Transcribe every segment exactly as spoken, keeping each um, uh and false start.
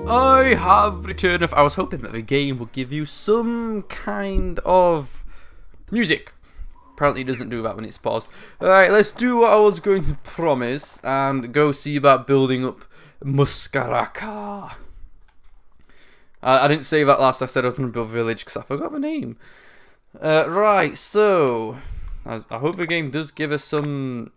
I have returned. I was hoping that the game would give you some kind of music. Apparently it doesn't do that when it's paused. Alright, let's do what I was going to promise and go see about building up Muskaraka. I, I didn't say that last. I said I was going to build a village because I forgot the name. Uh, right, so I, I hope the game does give us some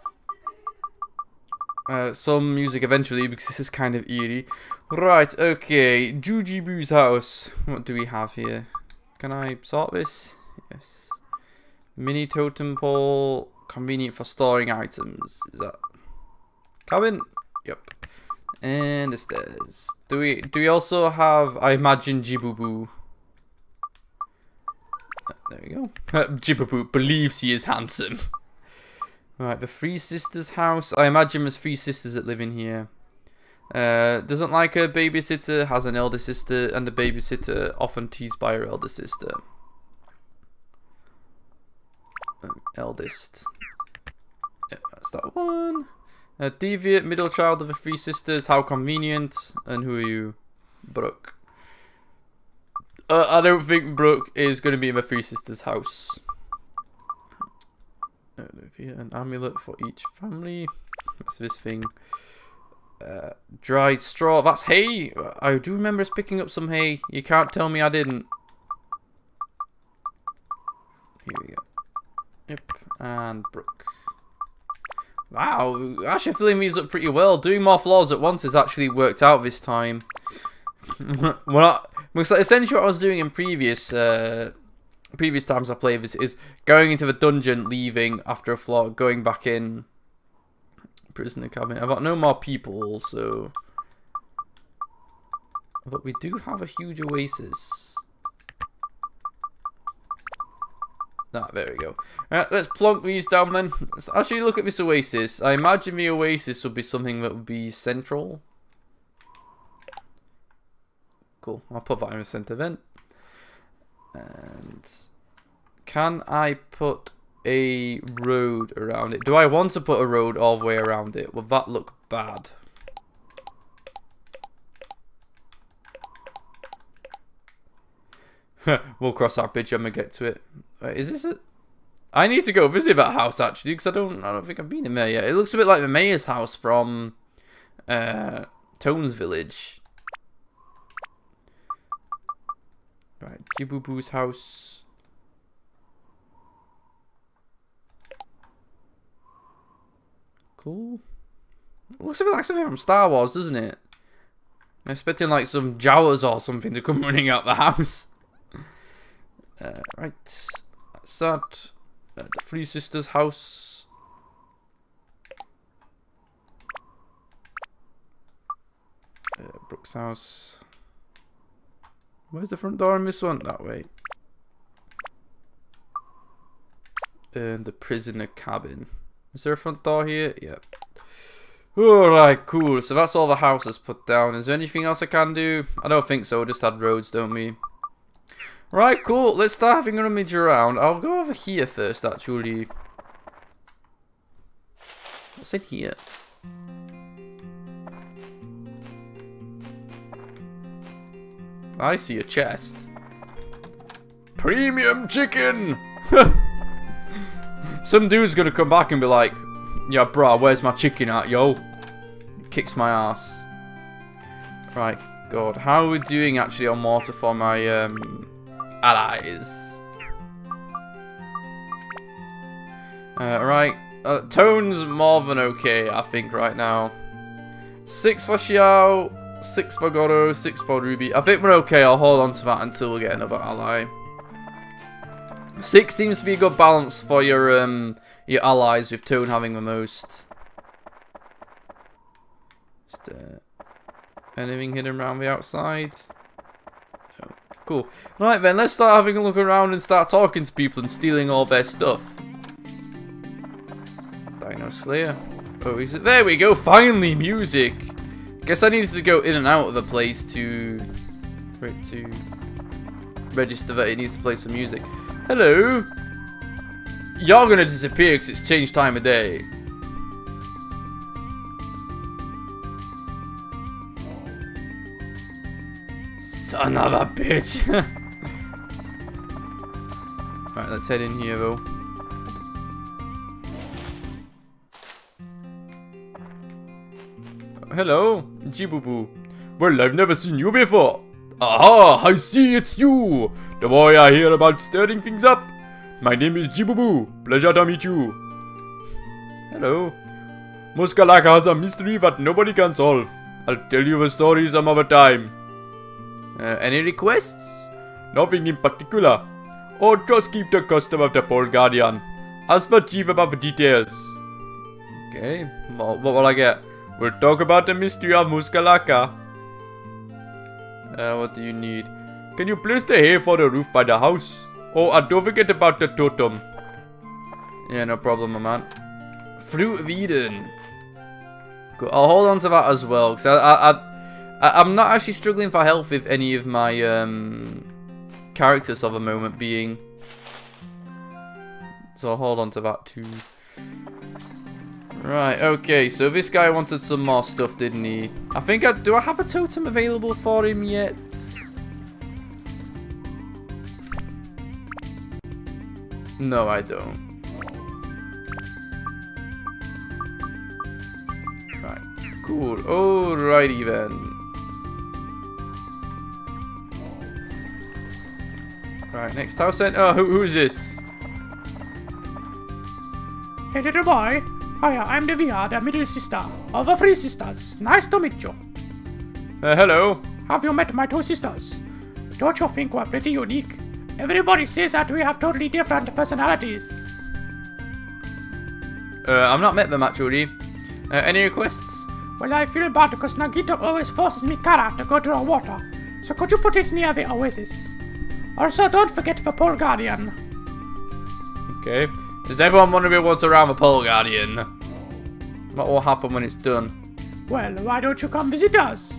uh, some music eventually, because this is kind of eerie. Right, okay, Jujibu's house. What do we have here? Can I sort this? Yes. Mini totem pole, convenient for storing items. Is that cabin? Yep. And the stairs. Do we do we also have, I imagine, Jibubu? There we go. Jibubu believes he is handsome. Right, the three sisters' house. I imagine there's three sisters that live in here. Uh, doesn't like a babysitter, has an elder sister, and the babysitter often teased by her elder sister. Um, eldest. Yeah, that's that one. A deviant middle child of the three sisters. How convenient. And who are you? Brooke. Uh, I don't think Brooke is going to be in the three sisters' house. Uh, an amulet for each family. What's this thing? Uh, dried straw. That's hay. I do remember us picking up some hay. You can't tell me I didn't. Here we go. Yep. And Brooke. Wow, actually filling these up pretty well. Doing more floors at once has actually worked out this time. Well, not, essentially what I was doing in previous uh, previous times I played this is going into the dungeon, leaving after a floor, going back in. Prisoner cabin. I've got no more people, so... But we do have a huge oasis. Ah, there we go. Alright, let's plonk these down then. Let's actually look at this oasis. I imagine the oasis would be something that would be central. Cool. I'll put that in the center then. And can I put a road around it? Do I want to put a road all the way around it? Will that look bad? We'll cross our bridge when we get to it. Wait, is this it? I need to go visit that house actually, because I don't, I don't think I've been in there yet. It looks a bit like the mayor's house from uh, Tone's village. Right, Jibubu's house. Cool. It looks a bit like something from Star Wars, doesn't it? I'm expecting like some Jawas or something to come running out the house. Uh, right, that's that. Uh, the Three Sisters' house. Uh, Brooke's house. Where's the front door in this one? That way. And the prisoner cabin. Is there a front door here? Yep. Alright, cool. So that's all the houses put down. Is there anything else I can do? I don't think so. Just add roads, don't we? Right, cool. Let's start having a rummage around. I'll go over here first, actually. What's in here? I see a chest. Premium chicken! Some dude's gonna come back and be like, yeah, bruh, where's my chicken at, yo? Kicks my ass. Right, God. How are we doing, actually, on water for my, um... allies. Uh, right, uh, Tone's more than okay, I think, right now. Six for Xiao, six for Goro, six for Ruby. I think we're okay. I'll hold on to that until we get another ally. Six seems to be a good balance for your um your allies, with Tone having the most. Just, uh, anything hidden around the outside? Cool. Right then, let's start having a look around and start talking to people and stealing all their stuff. Dino Slayer. Oh, is it? There we go. Finally, music. Guess I needed to go in and out of the place to, for it to register that it needs to play some music. Hello. You're gonna disappear because it's changed time of day. Son of a bitch. Right, let's head in here though. Hello, Jibubu. Well, I've never seen you before. Aha, I see it's you. The boy I hear about stirring things up. My name is Jibubu. Pleasure to meet you. Hello. Muskalaka has a mystery that nobody can solve. I'll tell you the story some other time. Uh, any requests? Nothing in particular. Or just keep the custom of the Pole Guardian. Ask the chief about the details. Okay, what, what will I get? We'll talk about the mystery of Muskalaka. Uh, what do you need? Can you place the hay for the roof by the house? Oh, and don't forget about the totem. Yeah, no problem, my man. Fruit of Eden. Cool. I'll hold on to that as well, because I, I, I, I'm not actually struggling for health with any of my um, characters of the moment being. So I'll hold on to that too. Right, okay, so this guy wanted some more stuff, didn't he? I think I... Do I have a totem available for him yet? No, I don't. Right, cool. Alrighty then. Right, next house then. Oh, who, who is this? Hey, little boy. Hiya, I'm Devia, the middle sister of the three sisters. Nice to meet you. Uh, hello. Have you met my two sisters? Don't you think we're pretty unique? Everybody says that we have totally different personalities. Uh, I've not met them actually. Uh, any requests? Well, I feel bad because Nagito always forces me Kara to go to the water. So could you put it near the oasis? Also, don't forget the Pole Guardian. Okay. Does everyone want to be what's around the Pole Guardian? What will happen when it's done? Well, why don't you come visit us?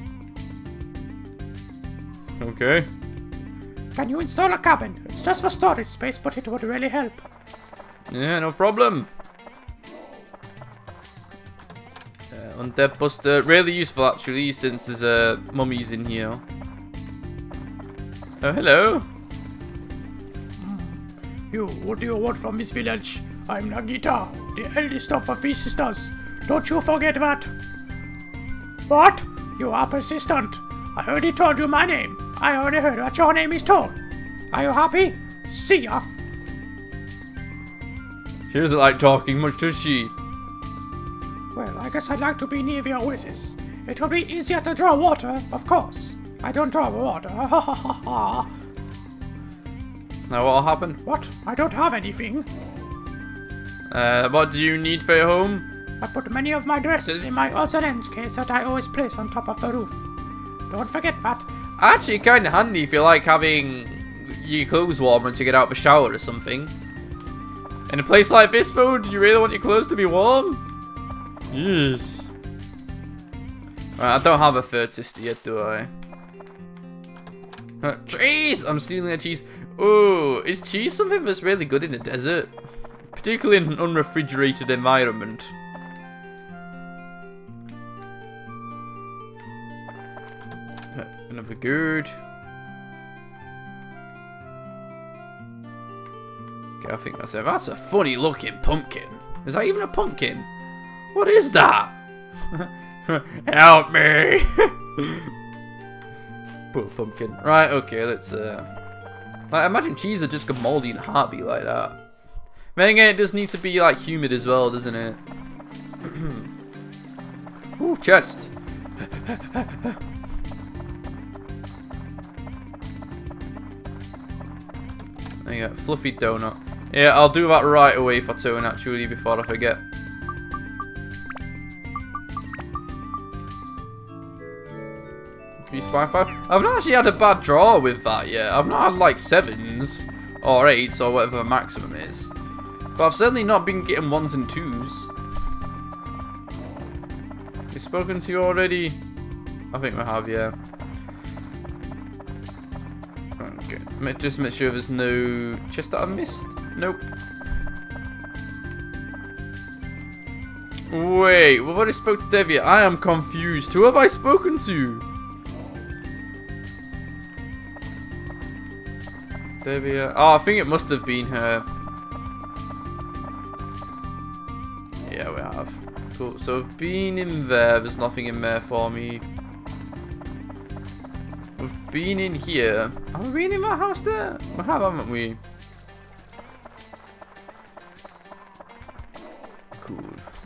Okay. Can you install a cabin? It's just for storage space, but it would really help. Yeah, no problem. Uh, Undead Buster, really useful actually, since there's uh, mummies in here. Oh, hello. You, what do you want from this village? I'm Nagita, the eldest of the three sisters. Don't you forget that. What? You are persistent. I already told you my name. I already heard that your name is Tone. Are you happy? See ya. She doesn't like talking much, does she? Well, I guess I'd like to be near the oasis. It will be easier to draw water, of course. I don't draw water. Ha ha ha ha. Now what'll happen? What? I don't have anything. Uh, what do you need for your home? I put many of my dresses in my odds and ends case that I always place on top of the roof. Don't forget that. Actually, kind of handy if you like having your clothes warm once you get out of the shower or something. In a place like this, though, do you really want your clothes to be warm? Yes. Right, I don't have a third sister yet, do I? Uh, cheese! I'm stealing a cheese. Oh, is cheese something that's really good in the desert? Particularly in an unrefrigerated environment. Uh, another good. Okay, I think that's it. That's a funny looking pumpkin. Is that even a pumpkin? What is that? Help me! Poor pumpkin. Right, okay, let's uh like, imagine cheese would just go moldy in a heartbeat like that. Then again, it does need to be like humid as well, doesn't it? Ooh, chest. There you go, fluffy donut. Yeah, I'll do that right away for Tone actually before I forget. Five, five. I've not actually had a bad draw with that yet. I've not had like sevens or eights or whatever the maximum is. But I've certainly not been getting ones and twos. We've spoken to you already? I think we have, yeah. Okay. Just make sure there's no chest that I missed. Nope. Wait, we've already spoke to Devia. I am confused. Who have I spoken to? Octavia. Oh, I think it must have been her. Yeah, we have. Cool. So I've been in there. There's nothing in there for me. We've been in here. Have we been in that house there? We have, haven't we? Cool.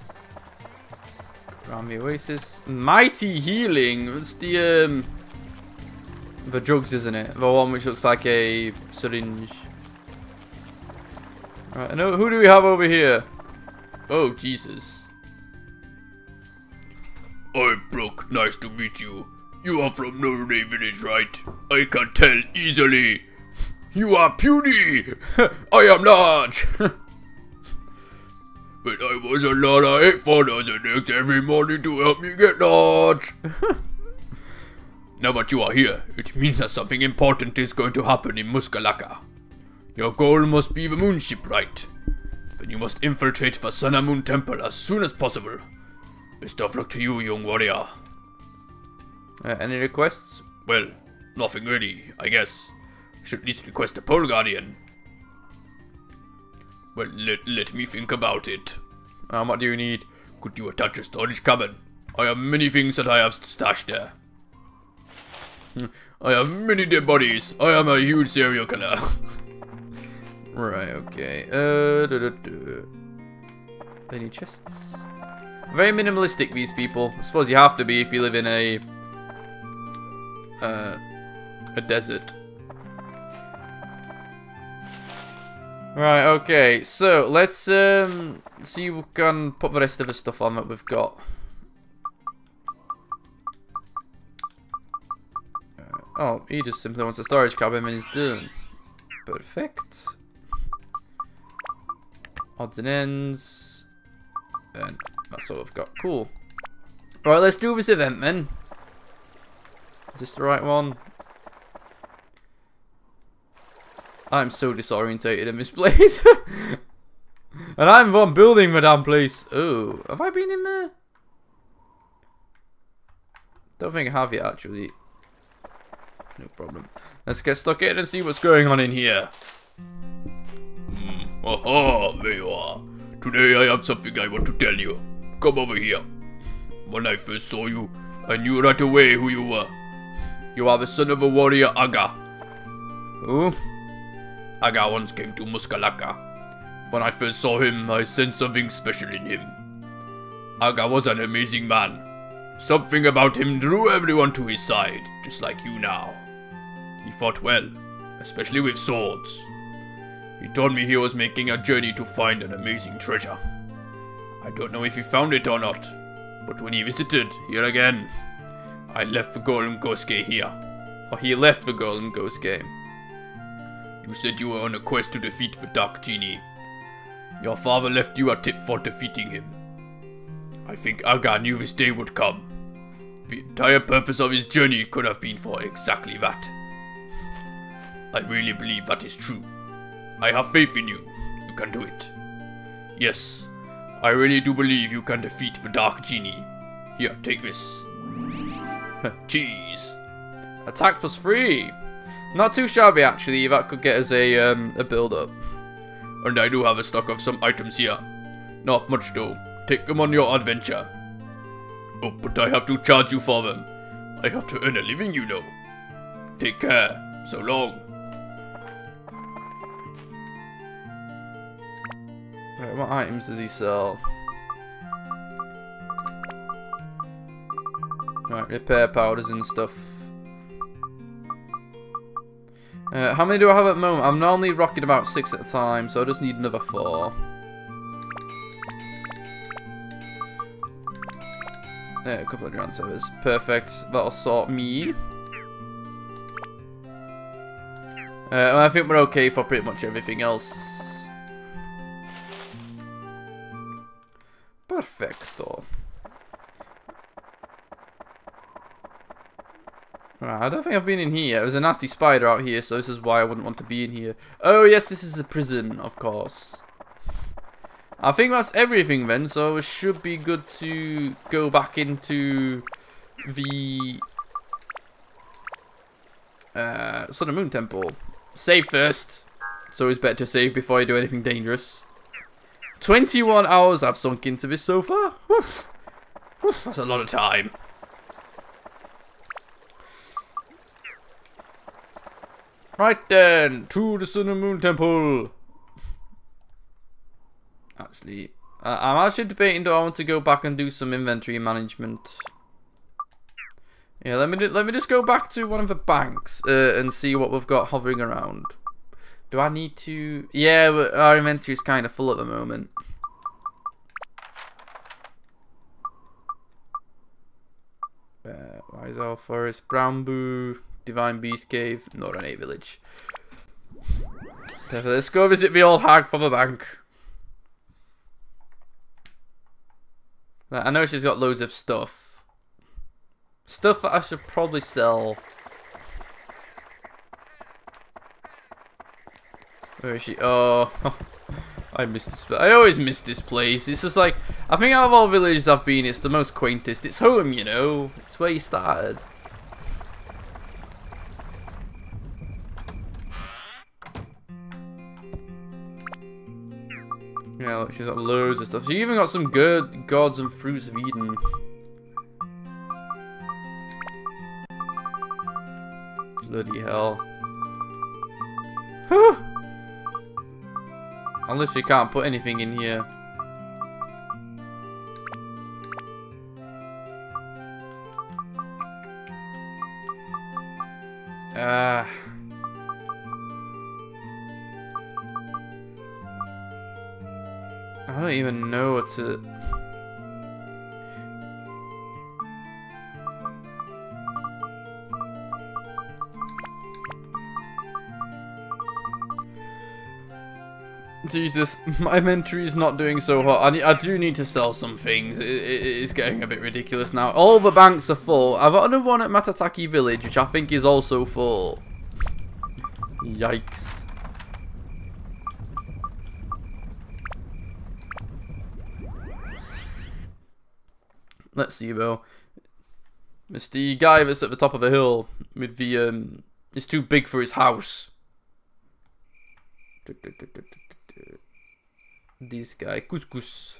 Around the oasis. Mighty healing. It's the um the drugs, isn't it? The one which looks like a syringe. Alright, and who do we have over here? Oh Jesus. I'm Brooke, nice to meet you. You are from Norway Village, right? I can tell easily. You are puny. I am large. When I was a lad, I ate four dozen eggs every morning to help me get large. Now that you are here, it means that something important is going to happen in Muskalaka. Your goal must be the moonship, right? Then you must infiltrate the Sun and Moon Temple as soon as possible. Best of luck to you, young warrior. Uh, any requests? Well, nothing really, I guess. I should at least request a pole guardian. Well, let, let me think about it. Um, what do you need? Could you attach a storage cabin? I have many things that I have stashed there. I have many dead bodies. I am a huge serial killer. Right, okay. Uh, duh, duh, duh. Any chests? Very minimalistic, these people. I suppose you have to be if you live in a... Uh, a desert. Right, okay, so let's um, see if we can put the rest of the stuff on that we've got. Uh, oh, he just simply wants a storage cabin and he's done. Perfect. Odds and ends. And that's all we've got. Cool. Alright, let's do this event then. Just the right one. I'm so disorientated in this place. And I'm the one building the damn place. Oh, have I been in there? Don't think I have yet, actually. No problem. Let's get stuck in and see what's going on in here. Mm. Aha, there you are. Today I have something I want to tell you. Come over here. When I first saw you, I knew right away who you were. You are the son of a warrior Aga. Who? Aga once came to Muskalaka. When I first saw him, I sensed something special in him. Aga was an amazing man. Something about him drew everyone to his side, just like you now. He fought well, especially with swords. He told me he was making a journey to find an amazing treasure. I don't know if he found it or not, but when he visited here again, I left the Golden Ghost Gate here. Or he left the Golden Ghost Game. You said you were on a quest to defeat the Dark Genie. Your father left you a tip for defeating him. I think Aga knew this day would come. The entire purpose of his journey could have been for exactly that. I really believe that is true. I have faith in you. You can do it. Yes, I really do believe you can defeat the Dark Genie. Here, take this. Cheese. Attack plus three. Not too shabby, actually. That could get us a um, a build up. And I do have a stock of some items here. Not much though. Take them on your adventure. Oh, but I have to charge you for them. I have to earn a living, you know. Take care. So long. Right, what items does he sell? Right, repair powders and stuff. Uh, how many do I have at the moment? I'm normally rocking about six at a time, so I just need another four. Yeah, a couple of grand servers. Perfect. That'll sort me. Uh, I think we're okay for pretty much everything else. Perfecto. Right, I don't think I've been in here. There's a nasty spider out here, so this is why I wouldn't want to be in here. Oh, yes, this is a prison, of course. I think that's everything then, so it should be good to go back into the uh, Sun and Moon Temple. Save first. It's always better to save before you do anything dangerous. twenty-one hours I've sunk into this so far. Whew. Whew, that's a lot of time. Right then, to the Sun and Moon Temple. Actually, uh, I'm actually debating, do I want to go back and do some inventory management? Yeah, let me do, let me just go back to one of the banks uh, and see what we've got hovering around. Do I need to? Yeah, our inventory is kind of full at the moment. Uh, Wise Owl Forest, Brown Boo, Divine Beast Cave, Northern Village. So let's go visit the old hag for the bank. I know she's got loads of stuff. Stuff that I should probably sell. Where is she? Oh, I missed this. I always miss this place. It's just like, I think out of all villages I've been, it's the most quaintest. It's home, you know. It's where you started. Yeah, look, she's got loads of stuff. She even got some good gods and fruits of Eden. Bloody hell. Whew. I literally can't put anything in here. Ah. Uh. I don't even know what to... Jesus, my inventory is not doing so hot. I, need, I do need to sell some things. It, it, it is getting a bit ridiculous now. All the banks are full. I've got another one at Matataki Village, which I think is also full. Yikes. Let's see though. It's the guy that's at the top of the hill with the um. It's too big for his house. This guy, Couscous.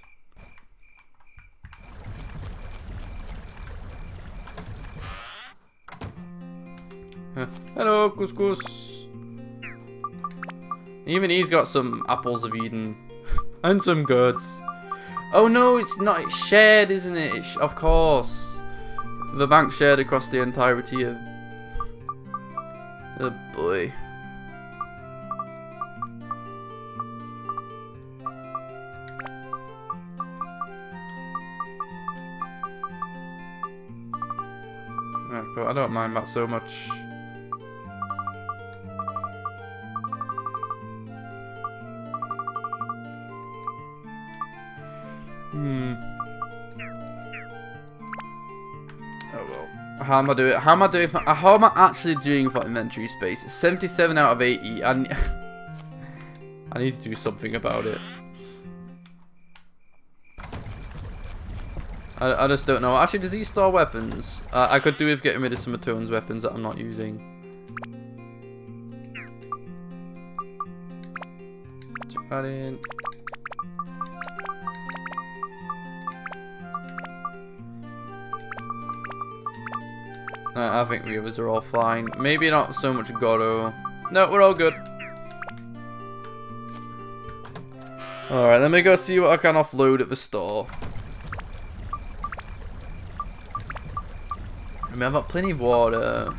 Huh. Hello, Couscous. Even he's got some apples of Eden and some goods. Oh no, it's not. It's shared, isn't it? It's, of course. The bank shared across the entirety of... Oh boy. Oh, but I don't mind that so much. Hmm. Oh well. How am I doing? How am I doing? For, how am I actually doing for inventory space? It's seventy-seven out of eighty. I, I need to do something about it. I, I just don't know. Actually, does he store weapons? Uh, I could do with getting rid of some of Tone's weapons that I'm not using. Check that in. I think the others are all fine. Maybe not so much Goro. No, we're all good. Alright, let me go see what I can offload at the store. I mean, I've got plenty of water.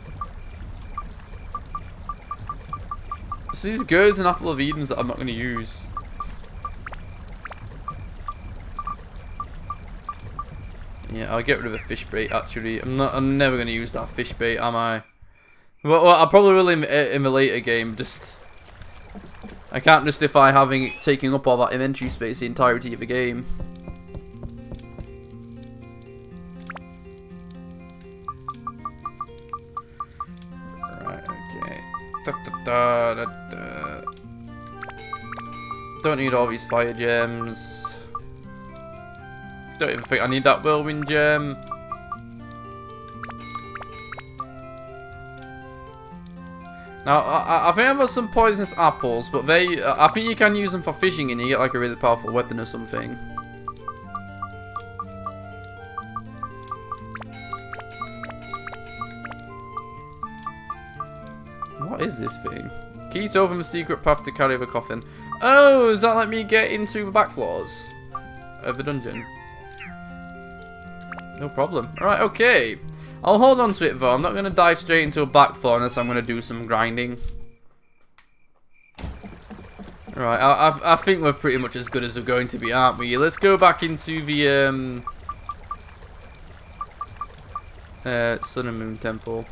So these goods and apple of Edens that I'm not going to use. Yeah, I'll get rid of the fish bait. Actually, I'm not. I'm never gonna use that fish bait, am I? Well, well I probably will in, in the later game. Just, I can't justify having it taking up all that inventory space the entirety of the game. Right. Okay. Da, da, da, da, da. Don't need all these fire gems. Don't even think I need that whirlwind gem. Now, I, I think I've got some poisonous apples, but they, I think you can use them for fishing and you get like a really powerful weapon or something. What is this thing? Key to open the secret path to carry the coffin. Oh, does that let me get into the back floors of the dungeon? No problem. Alright, okay. I'll hold on to it though. I'm not going to dive straight into a back floor unless I'm going to do some grinding. Alright, I, I, I think we're pretty much as good as we're going to be, aren't we? Let's go back into the um, uh, Sun and Moon Temple.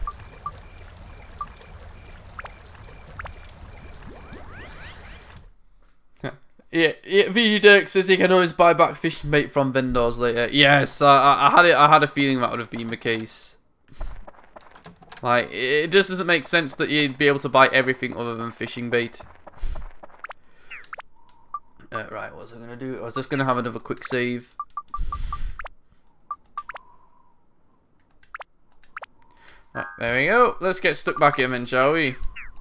Yeah, yeah, V G Dirk says he can always buy back fishing bait from vendors later. Yes, I, I had it. I had a feeling that would have been the case. Like, it just doesn't make sense that you'd be able to buy everything other than fishing bait. Uh, right, what was I gonna do? I was just gonna have another quick save. Right, there we go. Let's get stuck back in then, shall we?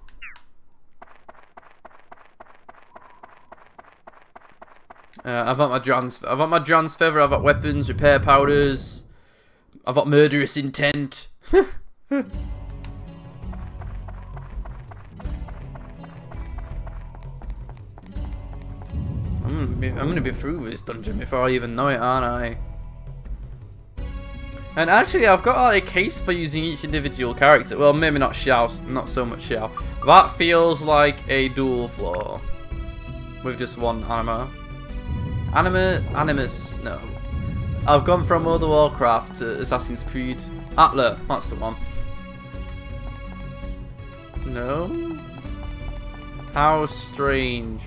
Uh, I've got my John's. I've got my John's feather. I've got weapons, repair powders. I've got murderous intent. I'm gonna, be, I'm gonna be through this dungeon before I even know it, aren't I? And actually, I've got like, a case for using each individual character. Well, maybe not Xiao, not so much Xiao. That feels like a dual floor with just one anima. Anima, Animus, no. I've gone from World of Warcraft to Assassin's Creed. Atla, that's the one. No? How strange.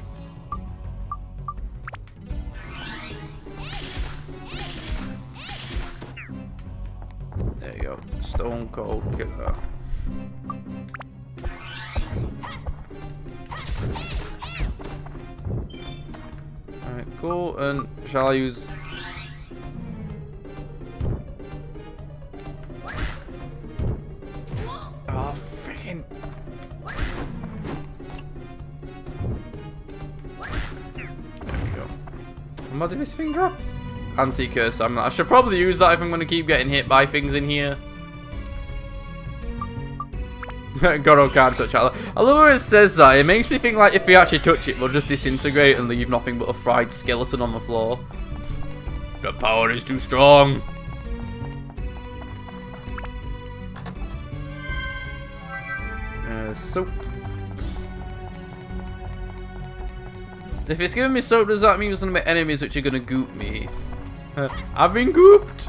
There you go. Stone Cold Killer. Alright, cool. And shall I use... Oh, freaking... There we go. What did this thing drop? Anti-curse. I'm not. I should probably use that if I'm going to keep getting hit by things in here. Goro can't touch Atla. I love where it says that. It makes me think like if we actually touch it, we'll just disintegrate and leave nothing but a fried skeleton on the floor. The power is too strong. Uh, soap. If it's giving me soap, does that mean there's going to be enemies which are going to goop me? Uh, I've been gooped.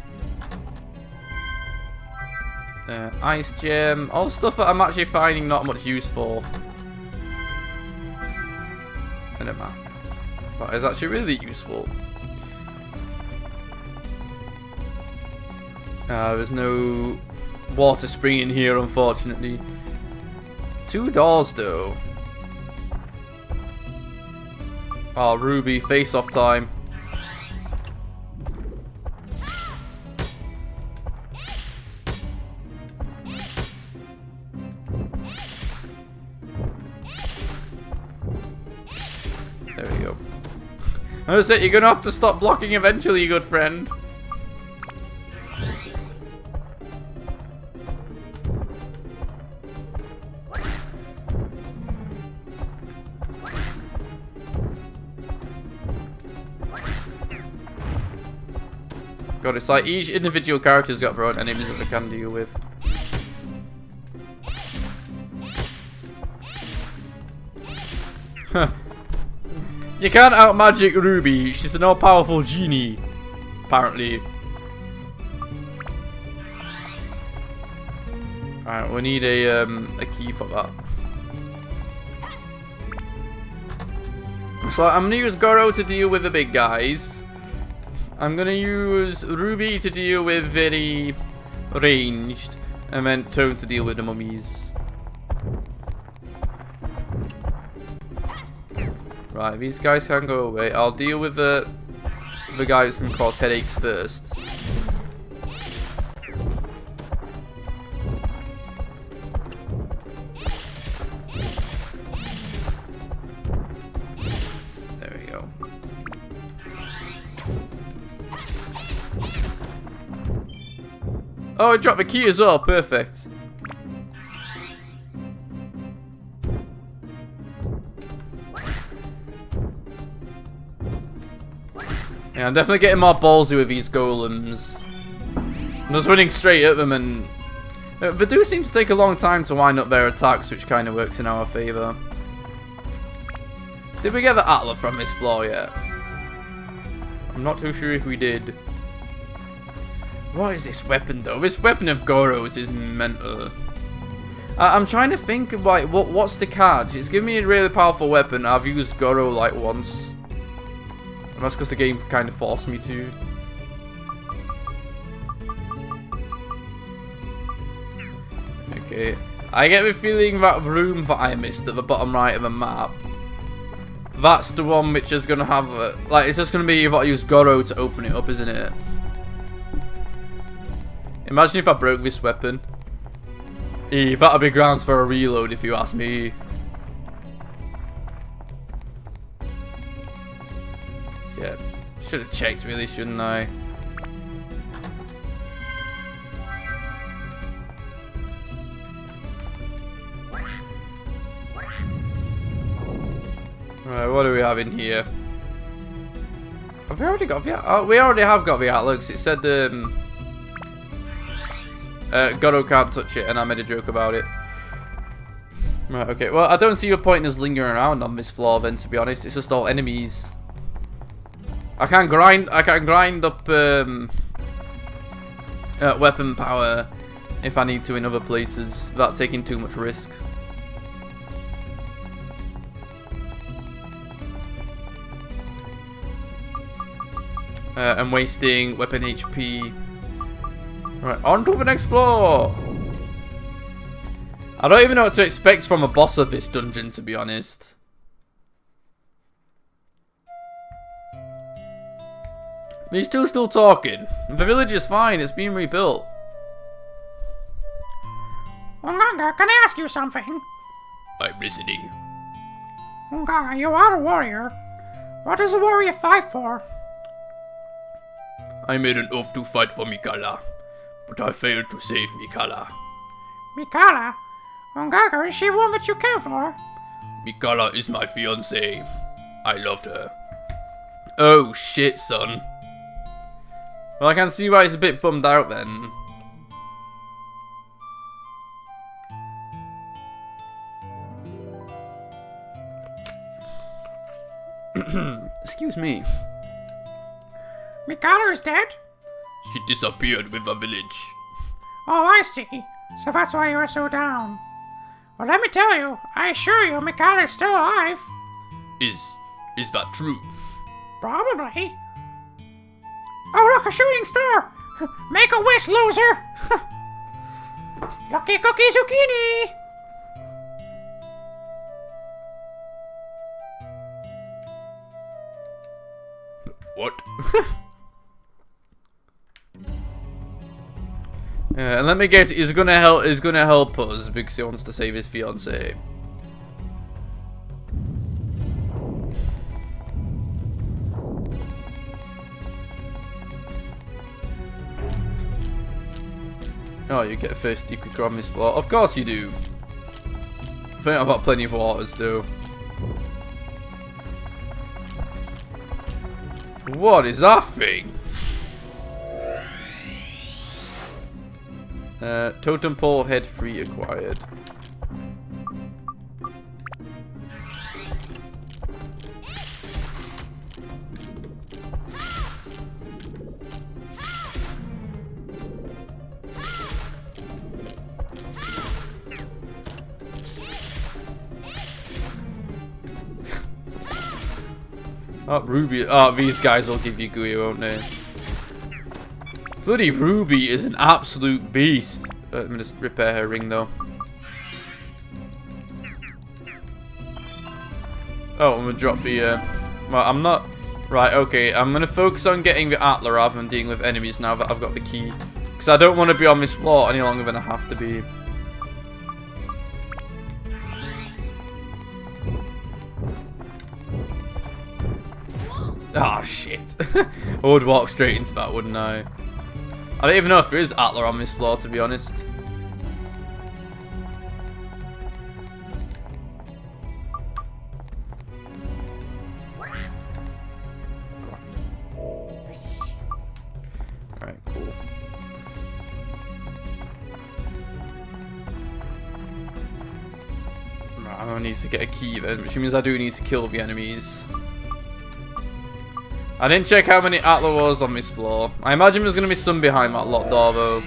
Uh, ice gem, all stuff that I'm actually finding not much use for. I don't know. But it's actually really useful. Uh, there's no water spring in here, unfortunately. Two doors, though. Oh, Ruby, face-off time. There we go. That's it, you're gonna have to stop blocking eventually, good friend. God, it's like each individual character's got their own enemies that they can deal with. Huh. You can't out-magic Ruby, she's an all-powerful genie, apparently. Alright, we need a, um, a key for that. So I'm going to use Goro to deal with the big guys. I'm going to use Ruby to deal with very ranged, and then Tone to deal with the mummies. Right, these guys can go away. I'll deal with the the guys who can cause headaches first. Oh, I dropped the key as well. Perfect. Yeah, I'm definitely getting more ballsy with these golems. I'm just running straight at them, and uh, they do seem to take a long time to wind up their attacks, which kind of works in our favour. Did we get the Atla from this floor yet? I'm not too sure if we did. What is this weapon though? This weapon of Goro's is mental. I I'm trying to think of like what what's the catch? It's giving me a really powerful weapon. I've used Goro like once. And that's because the game kind of forced me to. Okay. I get the feeling that room that I missed at the bottom right of the map, that's the one which is going to have, a, like, it's just going to be you've got to use Goro to open it up, isn't it? Imagine if I broke this weapon. Eh, that'd be grounds for a reload if you ask me. Yeah, should have checked really, shouldn't I? Right, what do we have in here? Have we already got the? Oh, we already have got the Atlas. It said um, uh, Goro can't touch it, and I made a joke about it. Right, okay. Well, I don't see a point in us lingering around on this floor. Then, to be honest, it's just all enemies. I can grind. I can grind up um, uh, weapon power if I need to in other places without taking too much risk. Uh, and wasting weapon H P. Right, on to the next floor. I don't even know what to expect from a boss of this dungeon, to be honest. These two are still talking. The village is fine, it's being rebuilt. Unganga, can I ask you something? I'm listening. Unganga, you are a warrior. What does a warrior fight for? I made an oath to fight for Mikala, but I failed to save Mikala. Mikala? Unganga, is she the one that you care for? Mikala is my fiancée. I loved her. Oh shit, son. Well, I can see why he's a bit bummed out then. Excuse me. Mikala is dead? She disappeared with the village. Oh, I see. So that's why you are so down. Well, let me tell you, I assure you Mikala is still alive. Is... is that true? Probably. Oh, look, a shooting star! Make a wish, loser! Lucky cookie zucchini! What? Yeah, and let me guess, he's gonna help. He's gonna help us because he wants to save his fiancée. Oh, you get a thirsty quicker on this floor. Of course you do. I think I've got plenty of waters too. What is that thing? Uh, totem pole head three acquired. Oh, Ruby. Oh, these guys will give you gooey, won't they? Bloody Ruby is an absolute beast. Uh, let me just repair her ring, though. Oh, I'm gonna drop the. Uh, well, I'm not. Right, okay. I'm gonna focus on getting the Atla rather than dealing with enemies now that I've got the key. Because I don't want to be on this floor any longer than I have to be. Ah, oh, shit. I would walk straight into that, wouldn't I? I don't even know if there is Atla on this floor, to be honest. Alright, cool. Right, I need to get a key then, which means I do need to kill the enemies. I didn't check how many Atla was on this floor. I imagine there's going to be some behind that locked door though.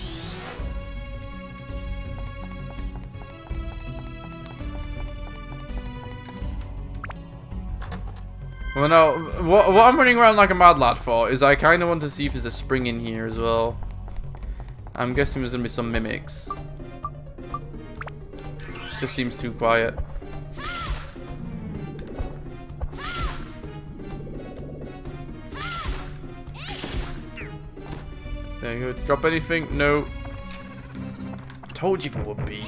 Well, no, what, what I'm running around like a mad lad for is I kind of want to see if there's a spring in here as well. I'm guessing there's going to be some mimics. Just seems too quiet. There you go. Drop anything? No. Told you there would be.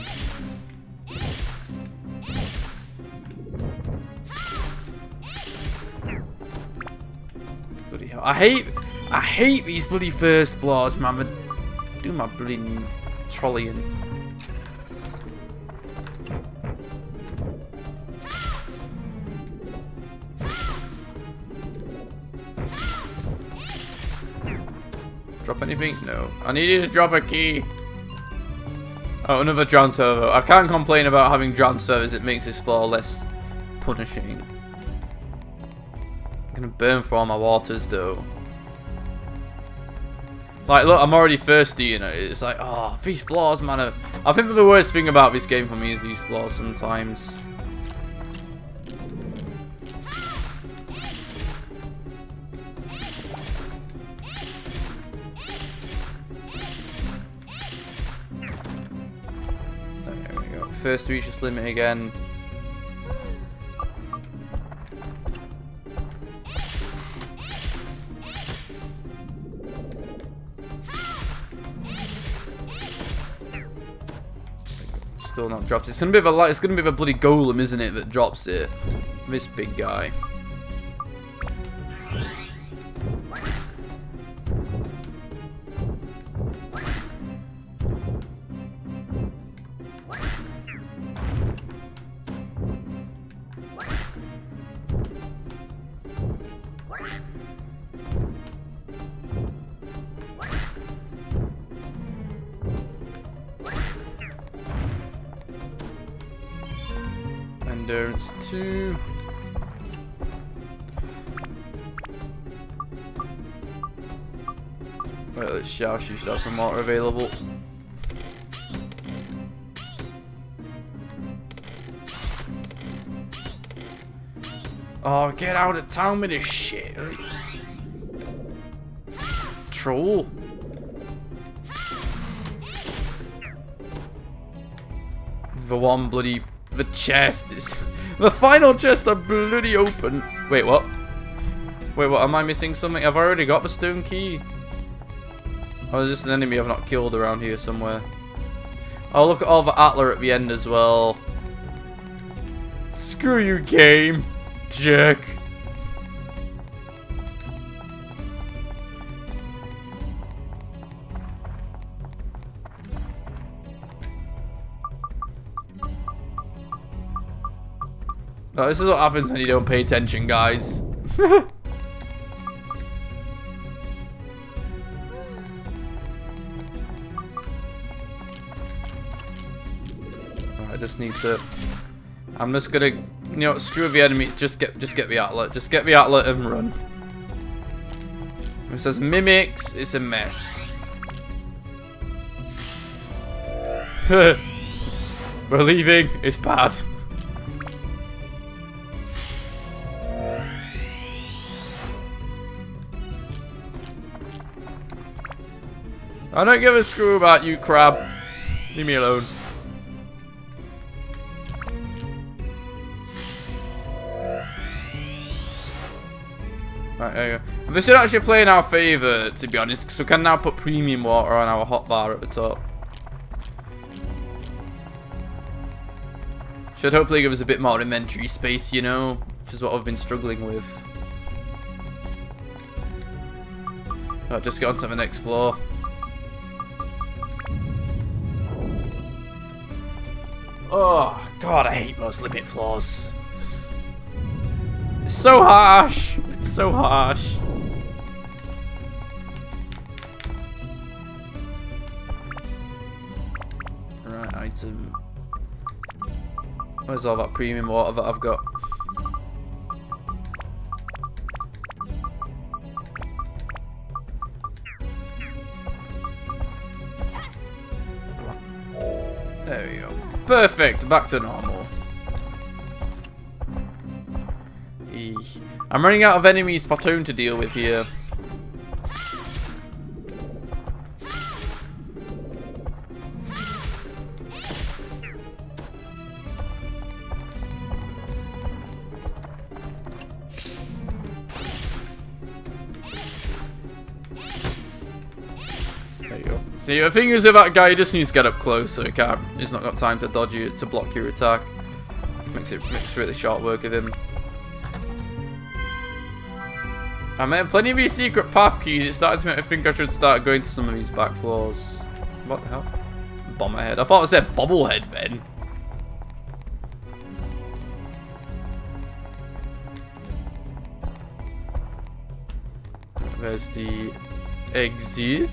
Bloody hell. I hate I hate these bloody first floors, man. I do my bloody trolleying. Drop anything? No. I needed to drop a key. Oh, another John servo. I can't complain about having John servos. It makes this floor less punishing. I'm gonna burn for all my waters, though. Like, look, I'm already thirsty, you know. It's like, oh, these floors, man. Are... I think the worst thing about this game for me is these floors sometimes. First reach this limit again. Still not dropped. It's gonna be a light. It's gonna be a bloody golem, isn't it? That drops it. This big guy. Endurance two. Well, let's shout. You should have some water available. Oh, get out of town with this shit. Troll. The one bloody... The chest is... The final chest are bloody open. Wait, what? Wait, what? Am I missing something? I've already got the stone key. Oh, there's just an enemy I've not killed around here somewhere. Oh, look at all the Atla at the end as well. Screw you, game. Jerk. Oh, this is what happens when you don't pay attention, guys. I just need to. I'm just gonna, you know, screw the enemy. Just get, just get the Atla. Just get the Atla and run. If it says mimics, it's a mess. Believing is bad. I don't give a screw about you, crab. Leave me alone. Right, there you go. This should actually play in our favour, to be honest, because we can now put premium water on our hotbar at the top. Should hopefully give us a bit more inventory space, you know, which is what I've been struggling with. Right, just get on to the next floor. Oh, God, I hate those limit floors. It's so harsh. It's so harsh. Right, item. Where's all that premium water that I've got? There we go. Perfect. Back to normal. Eesh. I'm running out of enemies for Tone to deal with here. There you go. See, the thing is with that guy, he just needs to get up close, so he can't. He's not got time to dodge you to block your attack. Makes it makes really short work of him. I met plenty of these secret path keys. It started to make me think I should start going to some of these back floors. What the hell? Bomberhead. I thought it said bobblehead then. There's the exit.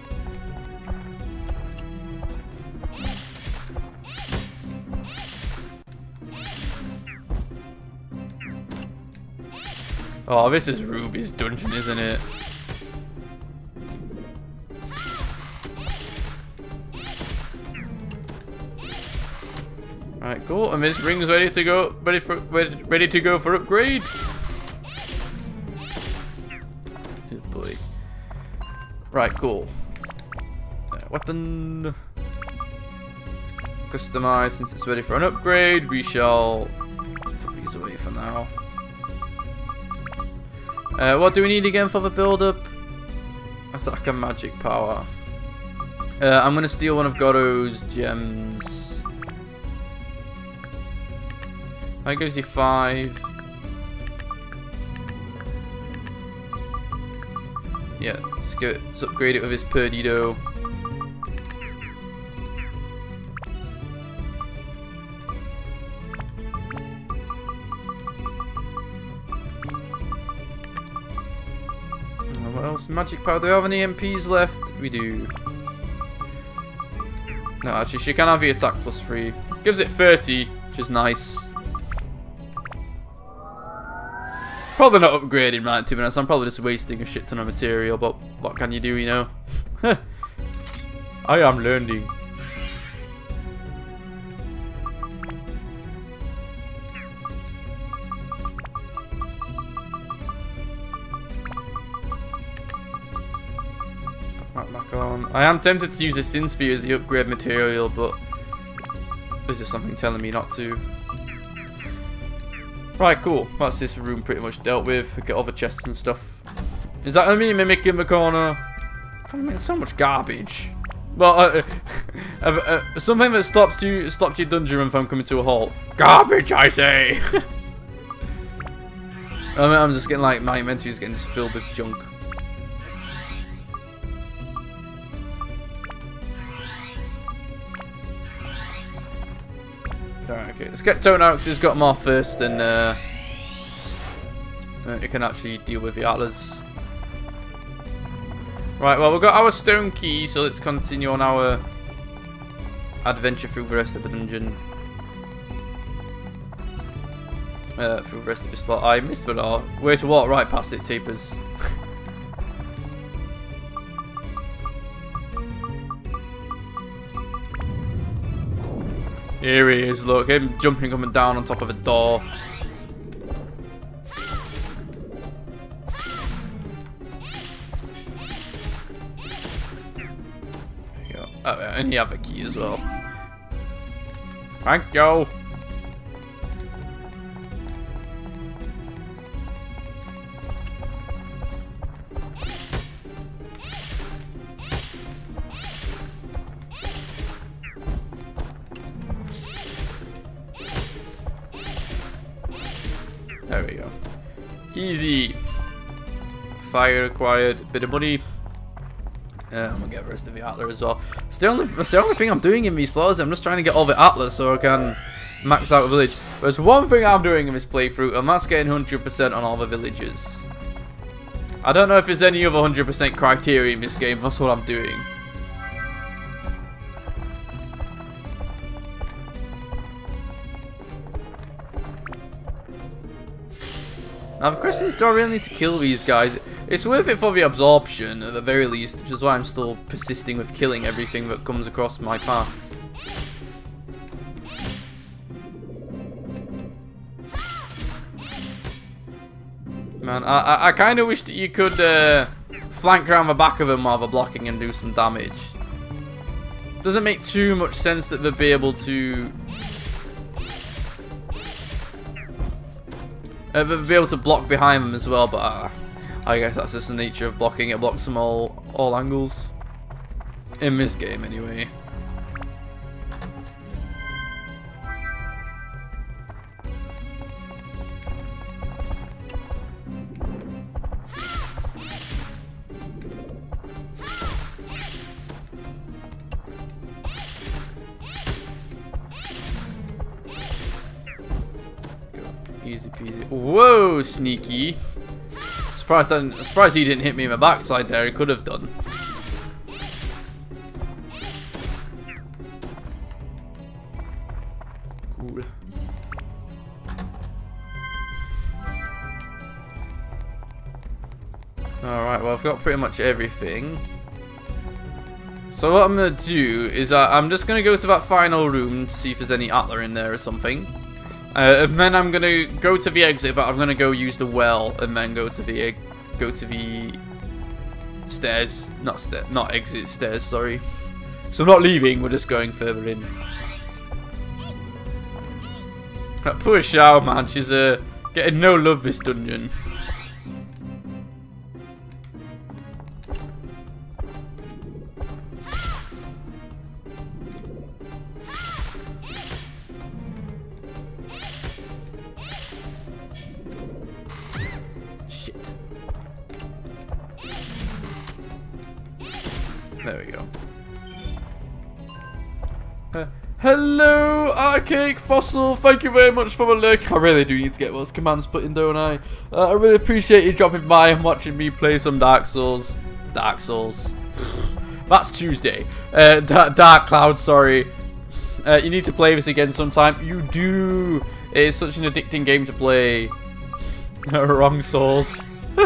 Oh, this is Ruby's dungeon, isn't it? Alright, cool. And this ring's ready to go, ready for, ready, ready to go for upgrade. Good boy. Right, cool. Uh, weapon. Customize. Since it's ready for an upgrade, we shall put these away for now. Uh, what do we need again for the build-up? Attack and magic power. Uh, I'm gonna steal one of Goddo's gems. That gives you five. Yeah, let's go. Let's upgrade it with his Perdido. What else? Magic power. Do we have any M Ps left? We do. No, actually, she can have the attack plus three. Gives it thirty, which is nice. Probably not upgrading, right, to be honest. I'm probably just wasting a shit ton of material, but what can you do, you know? I am learning. Back on. I am tempted to use a Sin Sphere as the upgrade material, but there's just something telling me not to. Right, cool. That's this room pretty much dealt with. Get all the chests and stuff. Is that me Mimic in the corner? I mean, so much garbage. Well, uh, uh, uh, something that stops you, stops your dungeon run from coming to a halt. Garbage, I say. I mean, I'm just getting like my inventory is getting just filled with junk. Alright, okay, let's get Tone out because he's got more first and uh, uh, he can actually deal with the Atlas. Right, well, we've got our stone key, so let's continue on our adventure through the rest of the dungeon. Uh, through the rest of the slot. I missed it all. Way to walk right past it, Tapers. Here he is, look, him jumping up and down on top of a door. There you go. Oh, yeah, and you have a key as well. Thank you. There we go. Easy. Fire required. Bit of money. Uh, I'm gonna get the rest of the Atlas as well. It's the only, it's the only thing I'm doing in these floors. I'm just trying to get all the Atlas so I can max out the village. But there's one thing I'm doing in this playthrough, and that's getting one hundred percent on all the villages. I don't know if there's any other one hundred percent criteria in this game. That's what I'm doing. Now the question is, do I really need to kill these guys? It's worth it for the absorption, at the very least, which is why I'm still persisting with killing everything that comes across my path. Man, I, I, I kind of wish that you could uh, flank around the back of them while they're blocking and do some damage. Doesn't make too much sense that they'd be able to... Uh, they'd be able to block behind them as well, but uh, I guess that's just the nature of blocking. It blocks them all, all angles. In this game, anyway. Easy peasy. Whoa, sneaky. Surprised, I surprised he didn't hit me in the backside there. He could have done. Cool. Alright, well, I've got pretty much everything. So what I'm going to do is uh, I'm just going to go to that final room to see if there's any Atlas in there or something. Uh, and then I'm gonna go to the exit, but I'm gonna go use the well, and then go to the go to the stairs, not sta not exit stairs. Sorry. So I'm not leaving. We're just going further in. That poor Shao, man. She's uh, getting no love this dungeon. There we go. Uh, hello, Archaic Fossil. Thank you very much for the lurk. I really do need to get those commands put in, don't I? Uh, I really appreciate you dropping by and watching me play some Dark Souls. Dark Souls. That's Tuesday. Uh, Dark Cloud, sorry. Uh, you need to play this again sometime. You do. It is such an addicting game to play. Wrong Souls.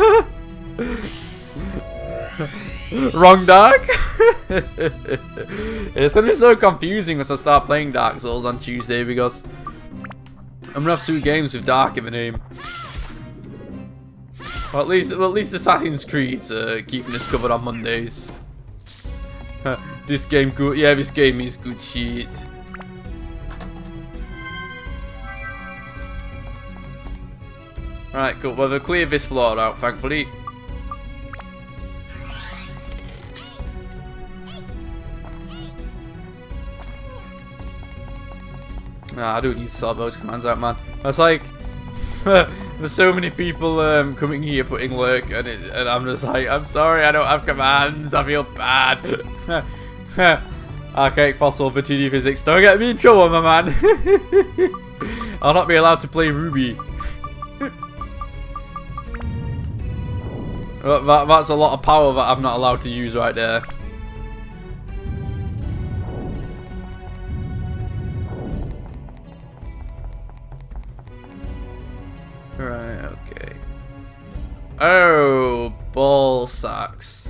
Wrong Dark? It's gonna be so confusing once I start playing Dark Souls on Tuesday because I'm gonna have two games with Dark in the name. Well, at least, well, at least Assassin's Creed's uh, keeping us covered on Mondays. This game good, yeah, this game is good shit. Right, cool. Well, they've cleared this floor out, thankfully. Nah, I don't need to sort those commands out, man. That's like, there's so many people um, coming here putting lurk, and, it, and I'm just like, I'm sorry, I don't have commands. I feel bad. Archaic Fossil for two D physics. Don't get me in trouble, my man. I'll not be allowed to play Ruby. that, that's a lot of power that I'm not allowed to use right there. Right, okay. Oh, ball sacks.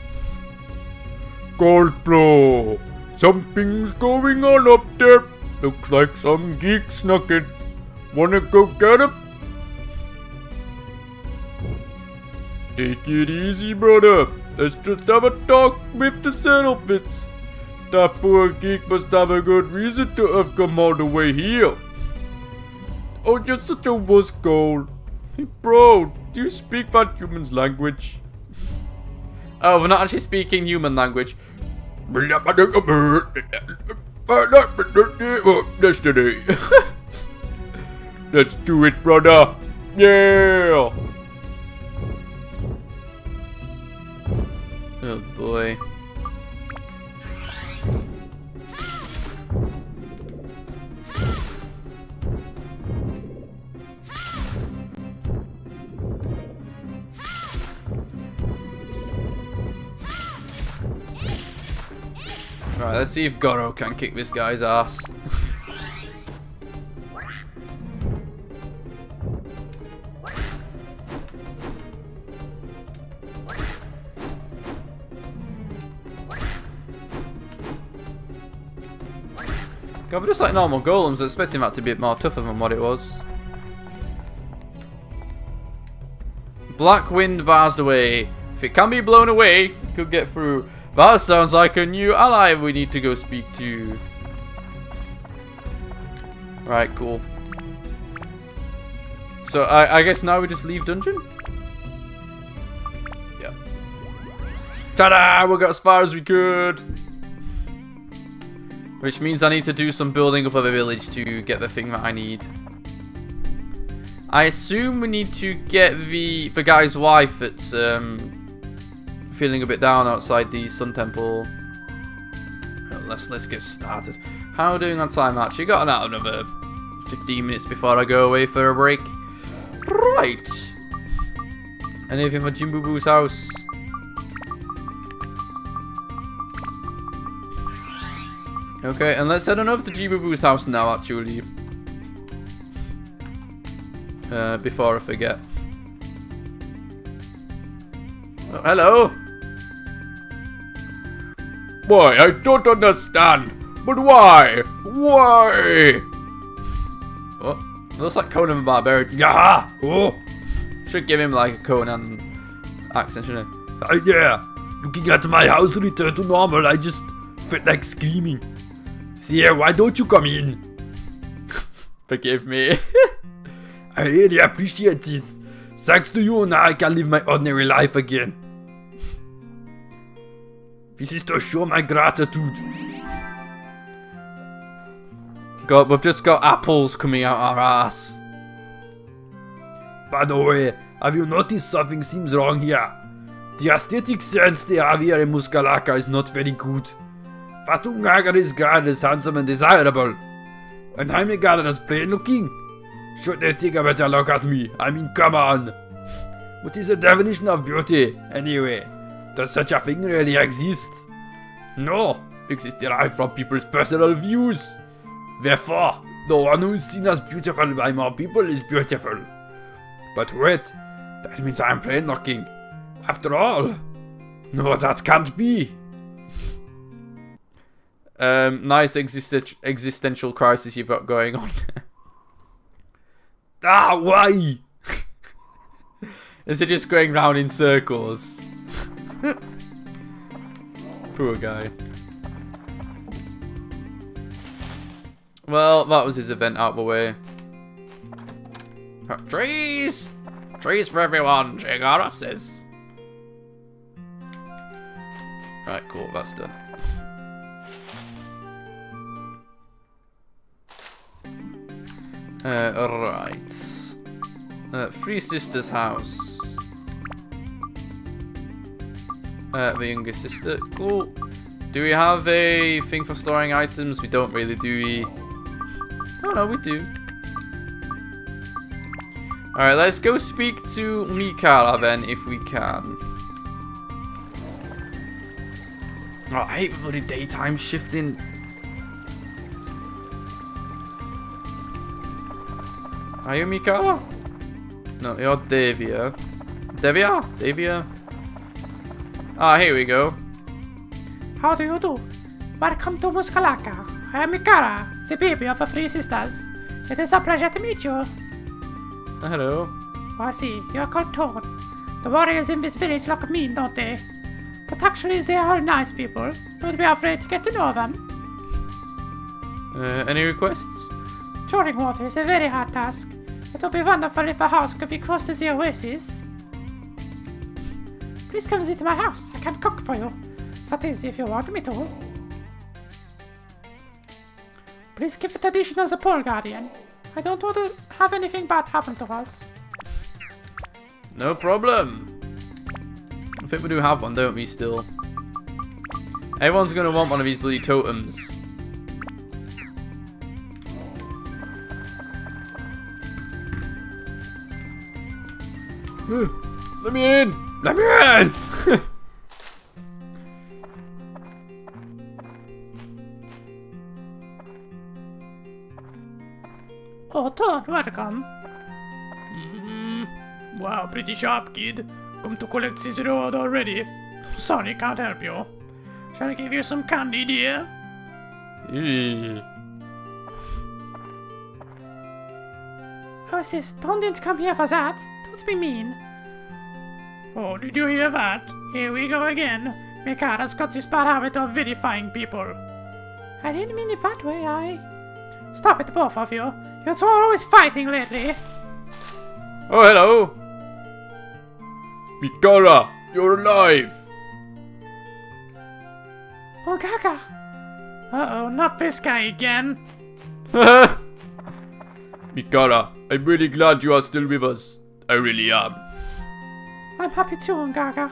Goldblow, something's going on up there. Looks like some geek snuck in. Wanna go get him? Take it easy, brother. Let's just have a talk with the settlements. That poor geek must have a good reason to have come all the way here. Oh, you're such a wuss, Gold. Hey, bro, do you speak that human's language? Oh, we're not actually speaking human language. Yesterday. Let's do it, brother. Yeah. Oh boy. Right, let's see if Goro can kick this guy's ass. God, but just like normal golems, I was expecting that to be a bit more tougher than what it was. Black wind bars the way. If it can be blown away, it could get through. That sounds like a new ally we need to go speak to. Right, cool. So I, I guess now we just leave dungeon? Yeah. Ta-da! We got as far as we could. Which means I need to do some building up of a village to get the thing that I need. I assume we need to get the the guy's wife that's um, feeling a bit down outside the Sun Temple. Well, let's let's get started. How are we doing on time actually? Got out another fifteen minutes before I go away for a break. Right. Anything for Jimbubu's house? Okay, and let's head on over to Jimbubu's house now actually. Uh, before I forget. Oh, hello. Boy, I don't understand. But why? Why? Oh, looks like Conan the Barbarian. Yeah. Oh. Should give him like a Conan accent, shouldn't I? Uh, yeah. Looking at my house return to normal, I just felt like screaming. Sierra, why don't you come in? Forgive me. I really appreciate this. Thanks to you, now I can live my ordinary life again. This is to show my gratitude. God, we've just got apples coming out our ass. By the way, have you noticed something seems wrong here? The aesthetic sense they have here in Muskalaka is not very good. Vatungaga is grand, is handsome and desirable. And Heimegaren is plain looking. Should they take a better look at me? I mean, come on. What is the definition of beauty, anyway? Does such a thing really exist? No, it is derived from people's personal views. Therefore, the one who is seen as beautiful by more people is beautiful. But wait, that means I'm plain looking. After all, no, that can't be. Um, nice existen existential crisis you've got going on. Ah, why? Is it just going round in circles? Poor guy. Well, that was his event out of the way. Trees! Trees for everyone, Jagaroff says. Right, cool, that's done. Uh, alright. Uh, Three Sisters' house. Uh, the younger sister. Cool. Do we have a thing for storing items? We don't really, do we? Oh no, we do. Alright, let's go speak to Mikara then, if we can. Oh, I hate the bloody daytime shifting. Are you Mikara? No, you're Devia. Devia? Devia? Ah, here we go. How do you do? Welcome to Muskalaka. I am Mikara, the baby of the Three Sisters. It is a pleasure to meet you. Uh, hello. Oh, I see, you're called Toad. The warriors in this village look mean, don't they? But actually, they are all nice people. Don't be afraid to get to know them. Uh, any requests? Choring water is a very hard task. It would be wonderful if a house could be close to the oasis. Please come visit my house. I can cook for you. That is, if you want me to. Please keep the tradition as a pole guardian. I don't want to have anything bad happen to us. No problem. I think we do have one, don't we, still? Everyone's going to want one of these bloody totems. Let me in! Let me in! Oh, Toad, welcome. Mm, Wow, pretty sharp, kid. Come to collect this reward already. Sorry, can't help you. Shall I give you some candy, dear? Eee. Oh, sis, don't didn't come here for that. Don't be mean. Oh, did you hear that? Here we go again. Mikara's got this bad habit of vilifying people. I didn't mean it that way, I... Stop it, both of you. You two are always fighting lately. Oh, hello! Mikara, you're alive! Oh, Gaga. Uh-oh, not this guy again. Mikara, I'm really glad you are still with us. I really am. I'm happy too, Gaga.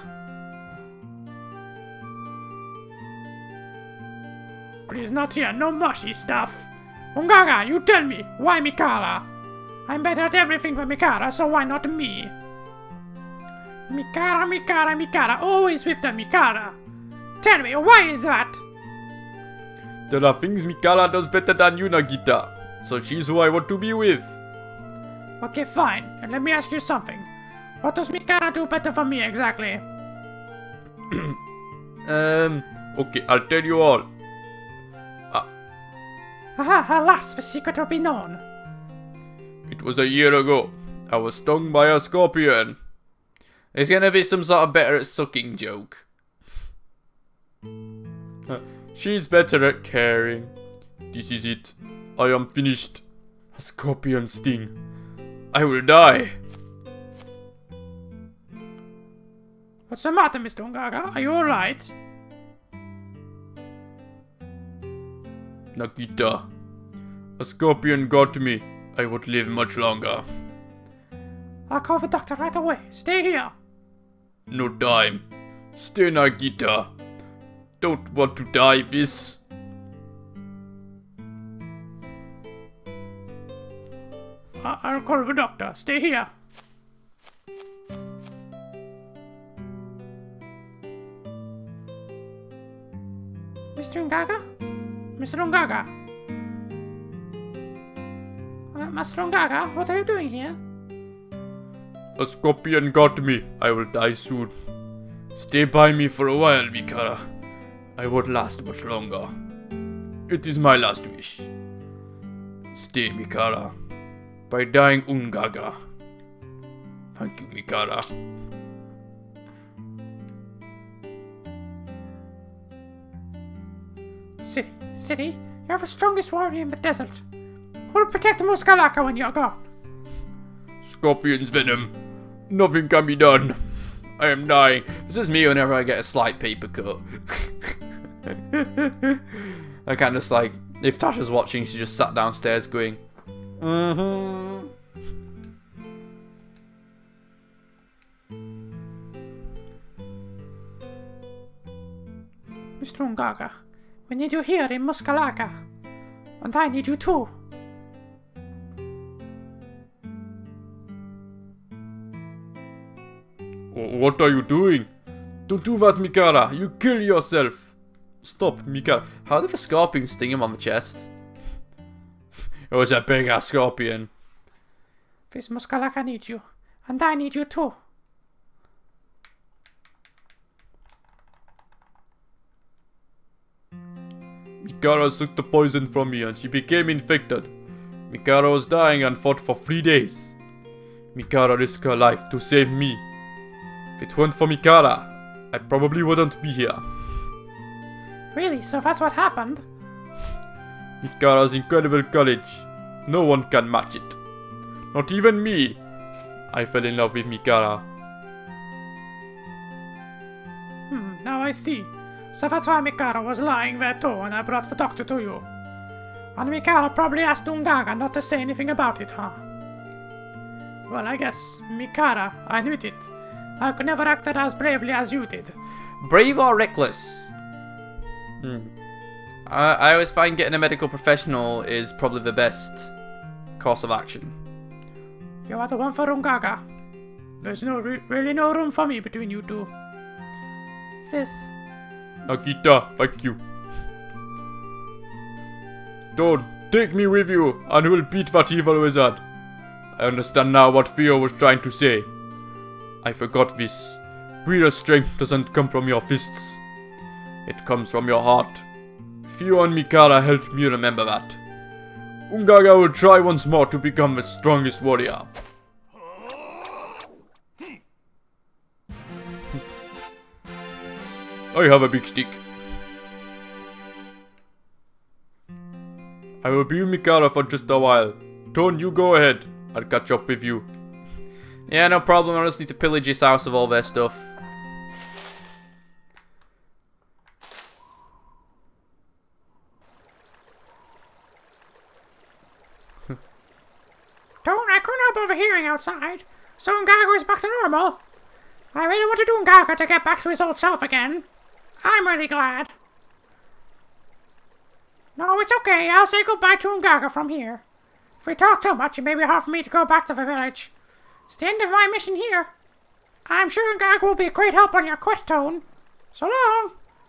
Please, not here, no mushy stuff. Ungaga, you tell me, why Mikara? I'm better at everything than Mikara, so why not me? Mikara, Mikara, Mikara, always with the Mikara. Tell me, why is that? There are things Mikara does better than you, Nagita. So she's who I want to be with. Okay, fine, and let me ask you something. What does Mikara do better for me, exactly? um, okay, I'll tell you all. Aha, alas, the secret will be known. It was a year ago. I was stung by a scorpion. It's gonna be some sort of better at sucking joke. Uh, she's better at caring. This is it. I am finished. A scorpion sting. I will die. What's the matter, Mister Ungaga? Are you alright? Nagita, a scorpion got me. I would live much longer. I'll call the doctor right away. Stay here. No time. Stay, Nagita. Don't want to die this. I I'll call the doctor. Stay here. Mister Ungaga? Mister Ungaga? Uh, Master Ungaga, what are you doing here? A scorpion got me. I will die soon. Stay by me for a while, Mikara. I won't last much longer. It is my last wish. Stay, Mikara. By dying Ungaga. Thank you, Mikara. City, City, you're the strongest warrior in the desert. Who'll protect Muskalaka when you're gone? Scorpion's venom. Nothing can be done. I am dying. This is me whenever I get a slight paper cut. I kind of just like, if Tasha's watching, she just sat downstairs going, mm-hmm. Mister Ungaga, we need you here in Muskalaka. And I need you too. What are you doing? Don't do that, Mikara. You kill yourself. Stop, Mikara. How did the scorpion sting him on the chest? It was a big ass scorpion. This Muskalaka needs you. And I need you too. Mikara took the poison from me and she became infected. Mikara was dying and fought for three days. Mikara risked her life to save me. If it weren't for Mikara, I probably wouldn't be here. Really? So that's what happened? Mikara's incredible courage. No one can match it. Not even me. I fell in love with Mikara. Hmm, now I see. So that's why Mikara was lying there too when I brought the doctor to you. And Mikara probably asked Ungaga not to say anything about it, huh? Well, I guess, Mikara, I admit it. I could never act as bravely as you did. Brave or reckless? Hmm. I, I always find getting a medical professional is probably the best course of action. You are the one for Ungaga. There's no re really no room for me between you two. Sis. Nagita, thank you. Don't Take me with you, and we'll beat that evil wizard. I understand now what Theo was trying to say. I forgot this. Real strength doesn't come from your fists. It comes from your heart. Theo and Mikara helped me remember that. Ungaga will try once more to become the strongest warrior. I have a big stick. I will be Mikara for just a while. Ton, you go ahead. I'll catch up with you. Yeah, no problem. I just need to pillage his house of all their stuff. Don't, I couldn't help overhearing outside. So Ungaga is back to normal. I really want to do Ungaga to get back to his old self again. I'm really glad. No, it's okay. I'll say goodbye to Ungaga from here. If we talk too much, it may be hard for me to go back to the village. It's the end of my mission here. I'm sure Ungaga will be a great help on your quest, Tone. So long.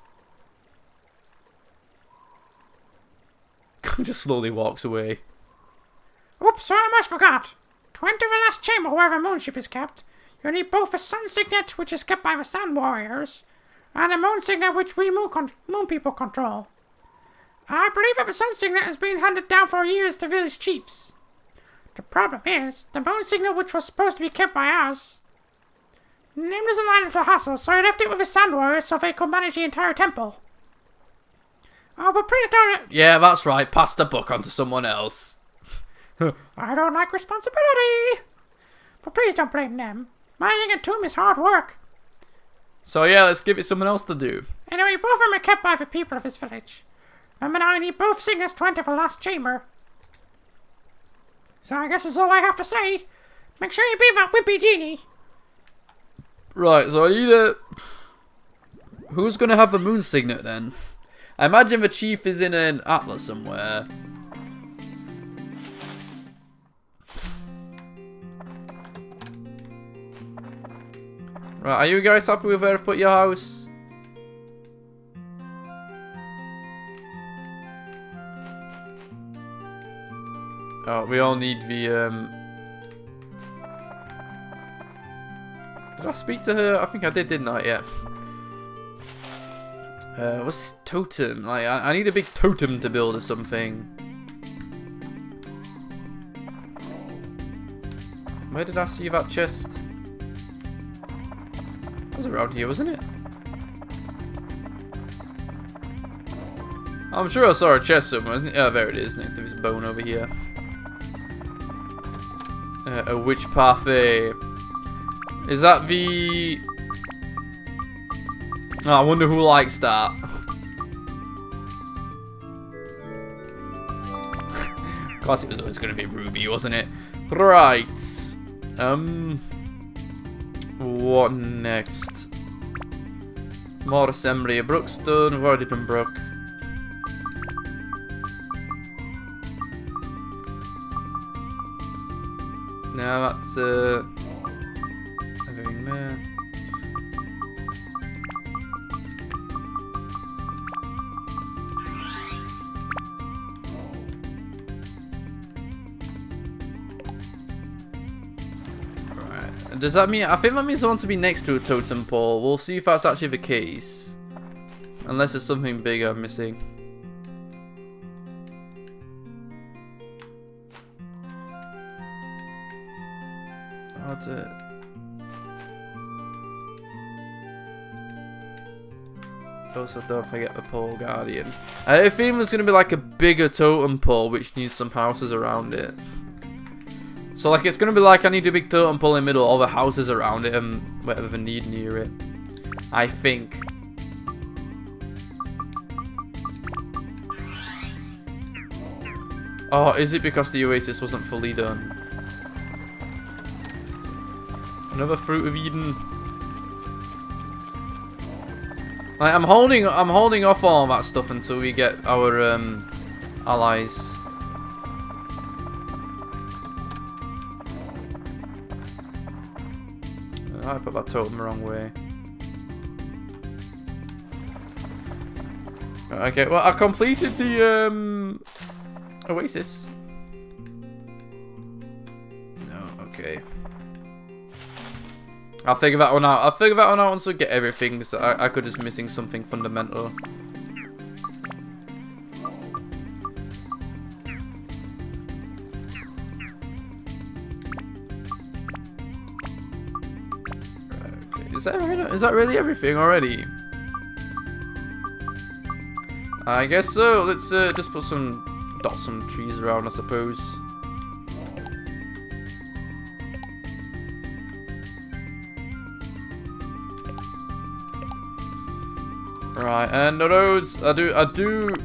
Just slowly walks away. Oops, I almost forgot. To enter the last chamber where the moonship is kept, you need both a sun signet, which is kept by the Sand Warriors, and a moon signet which we moon, con moon people control. I believe that the sun signet has been handed down for years to village chiefs. The problem is, the moon signet which was supposed to be kept by us, name doesn't line up the hassle, so I left it with the Sand Warriors so they could manage the entire temple. Oh, but please don't... Yeah, that's right. Pass the book on to someone else. I don't like responsibility. But please don't blame them. Managing a tomb is hard work. So yeah, let's give it someone else to do. Anyway, both of them are kept by the people of this village. Remember now, I need both signets to enter the last chamber. So I guess that's all I have to say. Make sure you beat that wimpy genie. Right, so I need a... Who's going to have the moon signet then? I imagine the chief is in an atlas somewhere. Right, are you guys happy with where I've put your house? Oh, we all need the, um... Did I speak to her? I think I did, didn't I? Yeah. Uh, what's this totem? Like, I, I need a big totem to build or something. Where did I see that chest? It was around here, wasn't it? I'm sure I saw a chest somewhere, isn't it? Oh, there it is, next to this bone over here. Uh, a witch parfait. Is that the... Oh, I wonder who likes that. Of course it was always going to be Ruby, wasn't it? Right. Um... What next? More assembly of Brookstone. We've already done Brook. Now that's uh, everything there. Right. Does that mean? I think that means I want to be next to a totem pole. We'll see if that's actually the case. Unless there's something big I'm missing. That's it. Also, don't forget the pole guardian. I had a feeling there's going to be like a bigger totem pole which needs some houses around it. So like it's going to be like I need a big totem pole in the middle, all the houses around it and whatever the need near it. I think. Oh, is it because the oasis wasn't fully done? Another fruit of Eden. Like, I'm holding, I'm holding off all that stuff until we get our um, allies. I put that totem the wrong way. Okay, well I completed the um, Oasis. No, okay. I'll figure that one out. I'll figure that one out once we get everything, so I, I could just missing something fundamental. Okay. Is that really, is that really everything already? I guess so. Let's uh, just put some dot some trees around, I suppose. Right, and the roads. I do, I do,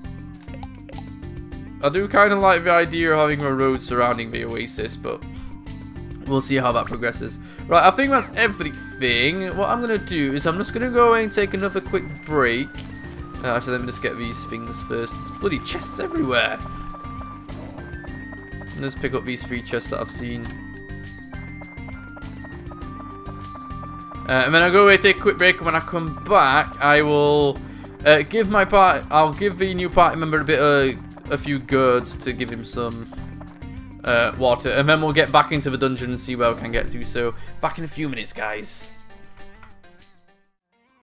I do kind of like the idea of having a road surrounding the oasis, but we'll see how that progresses. Right, I think that's everything. What I'm gonna do is I'm just gonna go away and take another quick break. Uh, actually, let me just get these things first. There's bloody chests everywhere. And just pick up these three chests that I've seen. Uh, and then I'll go away, take a quick break, and when I come back, I will uh, give my part. I'll give the new party member a bit of a few gourds to give him some uh, water, and then we'll get back into the dungeon and see where we can get to. So, back in a few minutes, guys.